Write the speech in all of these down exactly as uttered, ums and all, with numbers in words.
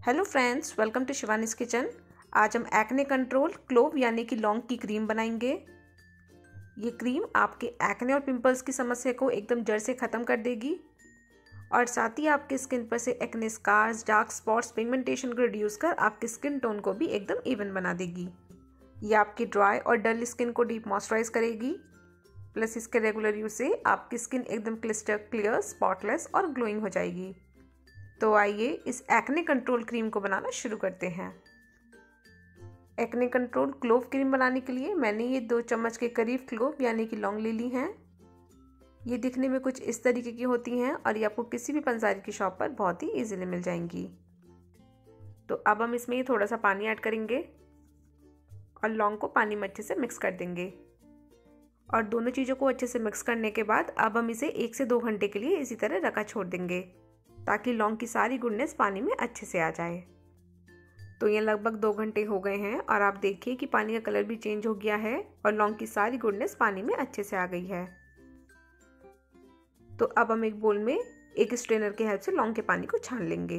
Hello friends, welcome to Shivani's kitchen. आज हम acne control clove यानी कि लौंग की क्रीम बनाएंगे। ये क्रीम आपके एक्ने और पिंपल्स की समस्या को एकदम जड़ से ख़त्म कर देगी और साथ ही आपके स्किन पर से acne scars, dark spots, pigmentation को रिड्यूस कर आपके स्किन टोन को भी एकदम इवन बना देगी। ये आपकी ड्राई और डल स्किन को डीप मॉइस्चराइज करेगी। प्लस इसके रेगुलर यूज से आपकी स्किन एकदम क्लिस्टर क्लियर, स्पॉटलेस और ग्लोइंग हो जाएगी। तो आइए इस एक्ने कंट्रोल क्रीम को बनाना शुरू करते हैं। एक्ने कंट्रोल क्लोव क्रीम बनाने के लिए मैंने ये दो चम्मच के करीब क्लोव यानी कि लौंग ले ली हैं। ये दिखने में कुछ इस तरीके की होती हैं और ये आपको किसी भी पंसारी की शॉप पर बहुत ही इजीली मिल जाएंगी। तो अब हम इसमें थोड़ा सा पानी ऐड करेंगे और लौंग को पानी में अच्छे से मिक्स कर देंगे। और दोनों चीज़ों को अच्छे से मिक्स करने के बाद अब हम इसे एक से दो घंटे के लिए इसी तरह रखा छोड़ देंगे ताकि लौंग की सारी गुडनेस पानी में अच्छे से आ जाए। तो ये लगभग दो घंटे हो गए हैं और आप देखिए कि पानी का कलर भी चेंज हो गया है और लौंग की सारी गुडनेस पानी में अच्छे से आ गई है। तो अब हम एक बोल में एक स्ट्रेनर के हेल्प से लौंग के पानी को छान लेंगे।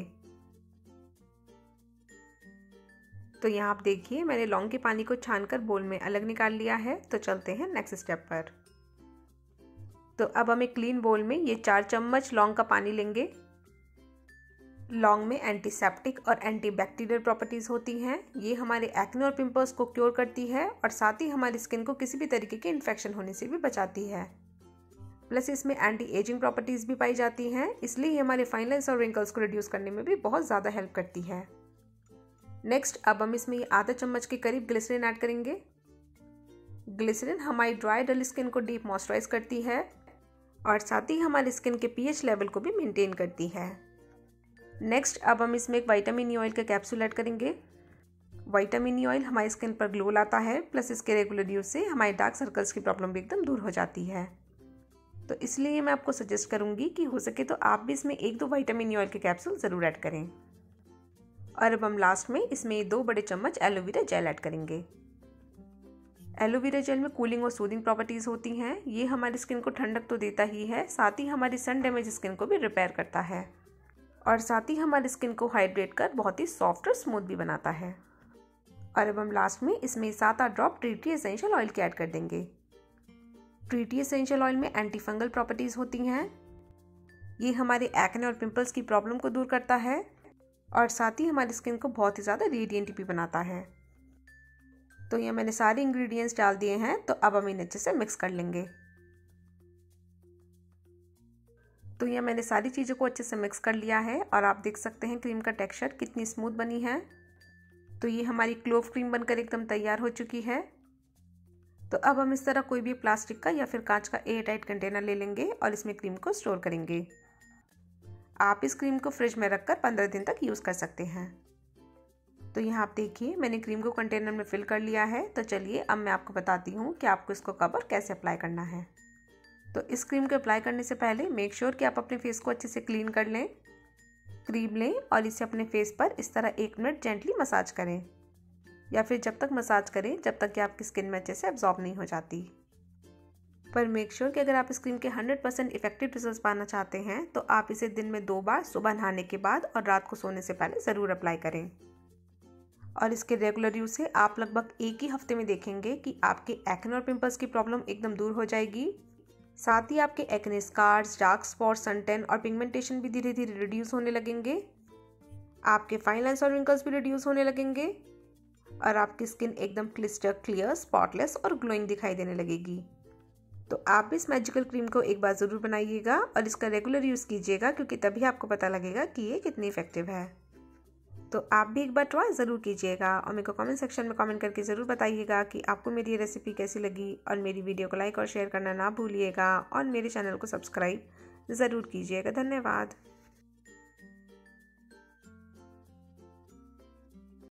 तो यहाँ आप देखिए मैंने लौंग के पानी को छानकर बोल में अलग निकाल लिया है। तो चलते हैं नेक्स्ट स्टेप पर। तो अब हम एक क्लीन बोल में ये चार चम्मच लौंग का पानी लेंगे। लौंग में एंटीसेप्टिक और एंटीबैक्टीरियल प्रॉपर्टीज़ होती हैं। ये हमारे एक्ने और पिंपल्स को क्योर करती है और साथ ही हमारी स्किन को किसी भी तरीके के इन्फेक्शन होने से भी बचाती है। प्लस इसमें एंटी एजिंग प्रॉपर्टीज़ भी पाई जाती हैं, इसलिए ये हमारे फाइन लाइंस और रिंकल्स को रिड्यूस करने में भी बहुत ज़्यादा हेल्प करती है। नेक्स्ट अब हम इसमें आधा चम्मच के करीब ग्लिसरीन ऐड करेंगे। ग्लिसरीन हमारी ड्राई डल स्किन को डीप मॉइस्चराइज करती है और साथ ही हमारी स्किन के पीएच लेवल को भी मेंटेन करती है। नेक्स्ट अब हम इसमें एक विटामिन ई ऑयल का कैप्सूल ऐड करेंगे। विटामिन ई ऑयल हमारी स्किन पर ग्लो लाता है, प्लस इसके रेगुलर यूज से हमारे डार्क सर्कल्स की प्रॉब्लम भी एकदम दूर हो जाती है। तो इसलिए मैं आपको सजेस्ट करूंगी कि हो सके तो आप भी इसमें एक दो विटामिन ई ऑयल के कैप्सूल ज़रूर ऐड करें। और अब हम लास्ट में इसमें दो बड़े चम्मच एलोवेरा जेल ऐड करेंगे। एलोवेरा जेल में कूलिंग और सूदिंग प्रॉपर्टीज़ होती हैं। ये हमारी स्किन को ठंडक तो देता ही है, साथ ही हमारी सन डैमेज स्किन को भी रिपेयर करता है और साथ ही हमारी स्किन को हाइड्रेट कर बहुत ही सॉफ्ट और स्मूथ भी बनाता है। और अब हम लास्ट में इसमें सात आठ drop tree tree essential oil के ऐड कर देंगे। ट्री ट्री एसेंशियल ऑयल में एंटी फंगल प्रॉपर्टीज़ होती हैं। ये हमारे एक्ने और पिंपल्स की प्रॉब्लम को दूर करता है और साथ ही हमारी स्किन को बहुत ही ज़्यादा रेडिएंट भी बनाता है। तो ये मैंने सारे इंग्रेडिएंट्स डाल दिए हैं। तो अब हम इन्हें अच्छे से मिक्स कर लेंगे। तो ये मैंने सारी चीज़ों को अच्छे से मिक्स कर लिया है और आप देख सकते हैं क्रीम का टेक्सचर कितनी स्मूथ बनी है। तो ये हमारी क्लोव क्रीम बनकर एकदम तैयार हो चुकी है। तो अब हम इस तरह कोई भी प्लास्टिक का या फिर कांच का एयर टाइट कंटेनर ले लेंगे और इसमें क्रीम को स्टोर करेंगे। आप इस क्रीम को फ्रिज में रखकर पंद्रह दिन तक यूज़ कर सकते हैं। तो यहाँ आप देखिए मैंने क्रीम को कंटेनर में फिल कर लिया है। तो चलिए अब मैं आपको बताती हूँ कि आपको इसको कब और कैसे अप्लाई करना है। तो इस क्रीम को अप्लाई करने से पहले मेक श्योर कि आप अपने फेस को अच्छे से क्लीन कर लें। क्रीम लें और इसे अपने फेस पर इस तरह एक मिनट जेंटली मसाज करें या फिर जब तक मसाज करें जब तक कि आपकी स्किन में अच्छे से एब्जॉर्ब नहीं हो जाती। पर मेक श्योर कि अगर आप इस क्रीम के हंड्रेड परसेंट इफेक्टिव रिजल्ट्स पाना चाहते हैं तो आप इसे दिन में दो बार, सुबह नहाने के बाद और रात को सोने से पहले ज़रूर अप्लाई करें। और इसके रेगुलर यूज से आप लगभग एक ही हफ्ते में देखेंगे कि आपके एक्ने और पिंपल्स की प्रॉब्लम एकदम दूर हो जाएगी। साथ ही आपके acne scars, dark spots, suntan और पिगमेंटेशन भी धीरे धीरे रिड्यूस होने लगेंगे। आपके फाइन लाइंस और रिंकल्स भी रिड्यूस होने लगेंगे और आपकी स्किन एकदम क्लिस्टर क्लियर, स्पॉटलेस और ग्लोइंग दिखाई देने लगेगी। तो आप भी इस मैजिकल क्रीम को एक बार ज़रूर बनाइएगा और इसका रेगुलर यूज़ कीजिएगा, क्योंकि तभी आपको पता लगेगा कि ये कितनी इफेक्टिव है। तो आप भी एक बार ट्राई ज़रूर कीजिएगा और मेरे को कमेंट सेक्शन में कमेंट करके ज़रूर बताइएगा कि आपको मेरी ये रेसिपी कैसी लगी। और मेरी वीडियो को लाइक और शेयर करना ना भूलिएगा और मेरे चैनल को सब्सक्राइब ज़रूर कीजिएगा। धन्यवाद।